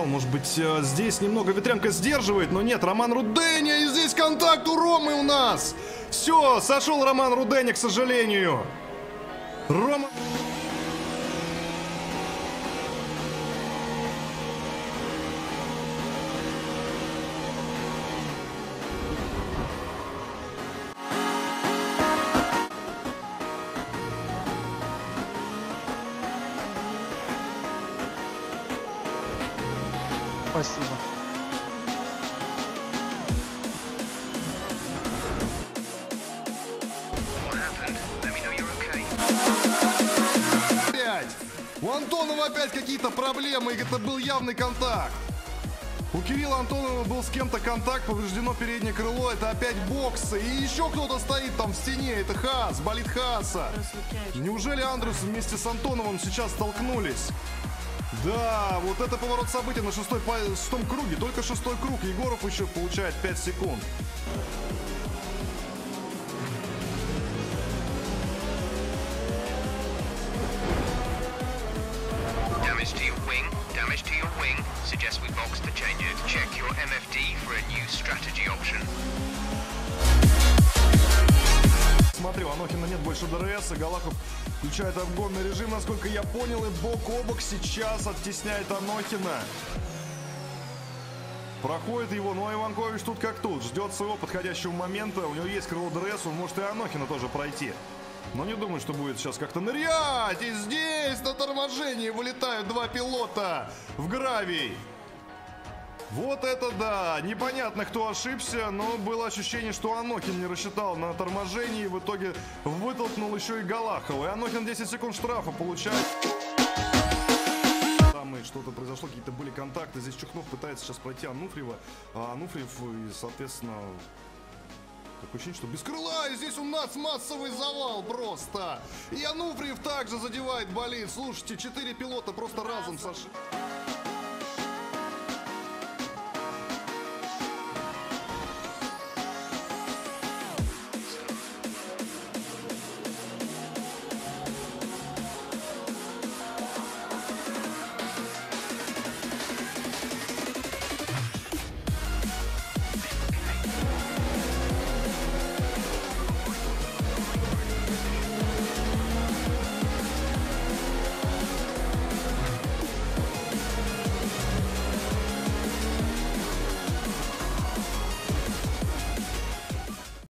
Может быть, здесь немного ветрянка сдерживает, но нет, Роман Руденя, и здесь контакт у Ромы у нас. Все, сошел Роман Руденя, к сожалению. Рома... Спасибо. У Антонова опять какие-то проблемы, и это был явный контакт. У Кирилла Антонова был с кем-то контакт, повреждено переднее крыло, это опять боксы. И еще кто-то стоит там в стене, это Хаас, болит Хааса. Неужели Андрюс вместе с Антоновым сейчас столкнулись? Да, вот это поворот событий на шестом круге, только шестой круг. Егоров еще получает 5 секунд. Смотрю, Анохина нет больше ДРС, и Галахов включает обгонный режим, насколько я понял, и бок о бок сейчас оттесняет Анохина. Проходит его, но Иванкович тут как тут, ждет своего подходящего момента, у него есть крыло ДРС, он может и Анохина тоже пройти. Но не думаю, что будет сейчас как-то нырять, и здесь на торможении вылетают два пилота в гравий. Вот это да! Непонятно, кто ошибся, но было ощущение, что Анохин не рассчитал на торможении и в итоге вытолкнул еще и Галахова. И Анохин 10 секунд штрафа получает. Там и что-то произошло, какие-то были контакты. Здесь Чухнов пытается сейчас пройти Ануфриева. А Ануфриев, и, соответственно, такое ощущение, что без крыла. И здесь у нас массовый завал просто. И Ануфриев также задевает болид. Слушайте, 4 пилота просто разом сошли.